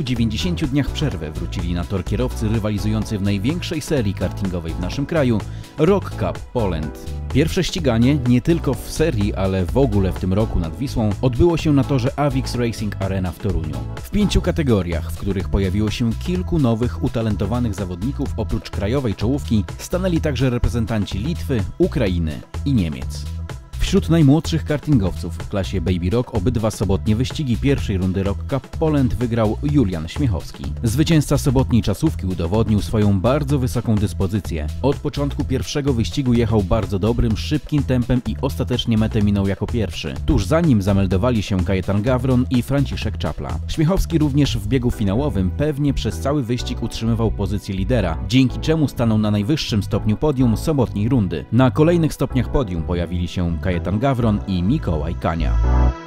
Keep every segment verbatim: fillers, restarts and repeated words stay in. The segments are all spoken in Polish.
dziewięćdziesięciu dniach przerwy wrócili na tor kierowcy rywalizujący w największej serii kartingowej w naszym kraju Rock Cup Poland. Pierwsze ściganie, nie tylko w serii, ale w ogóle w tym roku nad Wisłą, odbyło się na torze Avix Racing Arena w Toruniu. W pięciu kategoriach, w których pojawiło się kilku nowych, utalentowanych zawodników, oprócz krajowej czołówki, stanęli także reprezentanci Litwy, Ukrainy i Niemiec. Wśród najmłodszych kartingowców w klasie Baby Rock obydwa sobotnie wyścigi pierwszej rundy Rock Cup Poland wygrał Julian Śmiechowski. Zwycięzca sobotniej czasówki udowodnił swoją bardzo wysoką dyspozycję. Od początku pierwszego wyścigu jechał bardzo dobrym, szybkim tempem i ostatecznie metę minął jako pierwszy. Tuż za nim zameldowali się Kajetan Gawron i Franciszek Czapla. Śmiechowski również w biegu finałowym pewnie przez cały wyścig utrzymywał pozycję lidera, dzięki czemu stanął na najwyższym stopniu podium sobotniej rundy. Na kolejnych stopniach podium pojawili się Kajetan Gawron i Mikołaj Kania.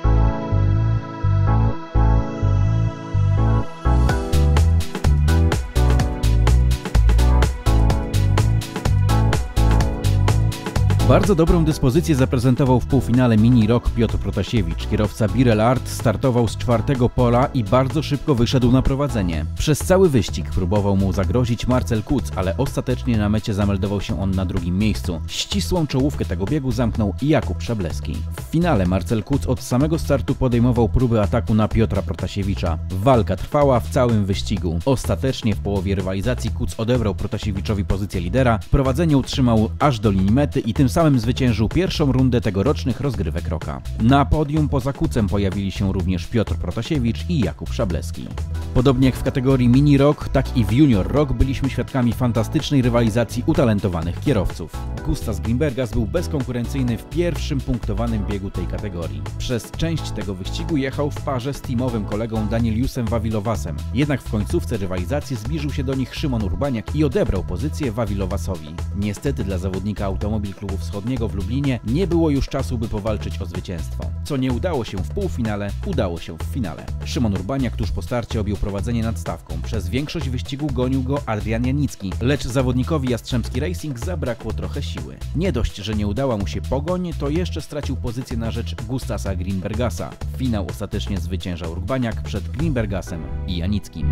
Bardzo dobrą dyspozycję zaprezentował w półfinale Mini Rock Piotr Protasiewicz. Kierowca Birel Art startował z czwartego pola i bardzo szybko wyszedł na prowadzenie. Przez cały wyścig próbował mu zagrozić Marcel Kuc, ale ostatecznie na mecie zameldował się on na drugim miejscu. Ścisłą czołówkę tego biegu zamknął Jakub Szableski. W finale Marcel Kuc od samego startu podejmował próby ataku na Piotra Protasiewicza. Walka trwała w całym wyścigu. Ostatecznie w połowie rywalizacji Kuc odebrał Protasiewiczowi pozycję lidera, prowadzenie utrzymał aż do linii mety i tym samym samym zwyciężył pierwszą rundę tegorocznych rozgrywek Rocka. Na podium poza Kucem pojawili się również Piotr Protasiewicz i Jakub Szableski. Podobnie jak w kategorii Mini Rock, tak i w Junior Rock byliśmy świadkami fantastycznej rywalizacji utalentowanych kierowców. Gustas Grimbergas był bezkonkurencyjny w pierwszym punktowanym biegu tej kategorii. Przez część tego wyścigu jechał w parze z teamowym kolegą Danieliusem Wawilowasem. Jednak w końcówce rywalizacji zbliżył się do nich Szymon Urbaniak i odebrał pozycję Wawilowasowi. Niestety dla zawodnika Automobil Klubu Wschodniego w Lublinie nie było już czasu, by powalczyć o zwycięstwo. Co nie udało się w półfinale, udało się w finale. Szymon Urbaniak tuż po starcie objął prowadzenie nad stawką. Przez większość wyścigu gonił go Adrian Janicki, lecz zawodnikowi Jastrzębski Racing zabrakło trochę siły. Nie dość, że nie udała mu się pogoń, to jeszcze stracił pozycję na rzecz Gustasa Grimbergasa. Finał ostatecznie zwyciężał Urbaniak przed Grimbergasem i Janickim.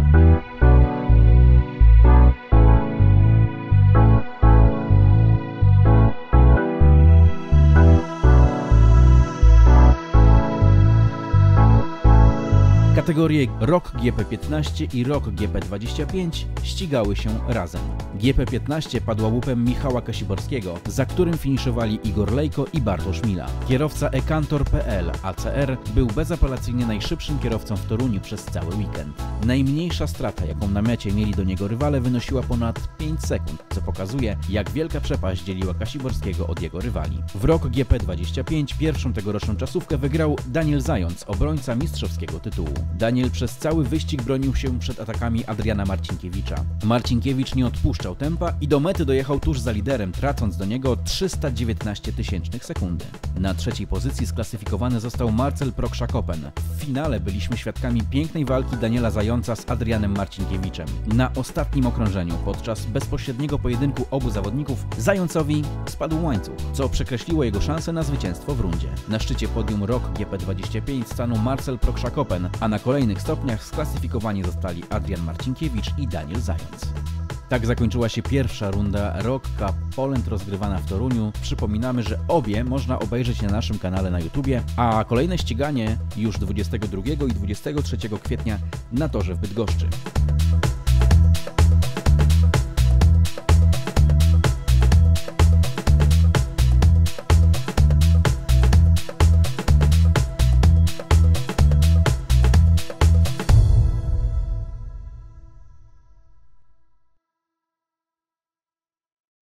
Kategorie Rock G P piętnaście i Rock G P dwadzieścia pięć ścigały się razem. G P piętnaście padła łupem Michała Kasiborskiego, za którym finiszowali Igor Lejko i Bartosz Mila. Kierowca eKantor kropka pe el A C R był bezapelacyjnie najszybszym kierowcą w Toruniu przez cały weekend. Najmniejsza strata, jaką na mecie mieli do niego rywale, wynosiła ponad pięć sekund, co pokazuje, jak wielka przepaść dzieliła Kasiborskiego od jego rywali. W Rock G P dwadzieścia pięć pierwszą tegoroczną czasówkę wygrał Daniel Zając, obrońca mistrzowskiego tytułu. Daniel przez cały wyścig bronił się przed atakami Adriana Marcinkiewicza. Marcinkiewicz nie odpuszczał tempa i do mety dojechał tuż za liderem, tracąc do niego trzysta dziewiętnaście tysięcznych sekundy. Na trzeciej pozycji sklasyfikowany został Marcel Prokszakopen. W finale byliśmy świadkami pięknej walki Daniela Zająca z Adrianem Marcinkiewiczem. Na ostatnim okrążeniu, podczas bezpośredniego pojedynku obu zawodników, Zającowi spadł łańcuch, co przekreśliło jego szanse na zwycięstwo w rundzie. Na szczycie podium Rock G P dwadzieścia pięć stanął Marcel Prokszakopen, a na kolejnych stopniach sklasyfikowani zostali Adrian Marcinkiewicz i Daniel Zając. Tak zakończyła się pierwsza runda Rock Cup Poland rozgrywana w Toruniu. Przypominamy, że obie można obejrzeć na naszym kanale na YouTubie, a kolejne ściganie już dwudziestego drugiego i dwudziestego trzeciego kwietnia na torze w Bydgoszczy.